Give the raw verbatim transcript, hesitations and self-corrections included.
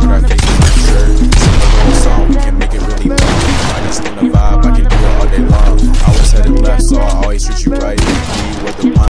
put our faces on the shirt. Sing a little song, we can make it really long. I just want the vibe, I can do it all day long. I always headed left, so I always treat you right.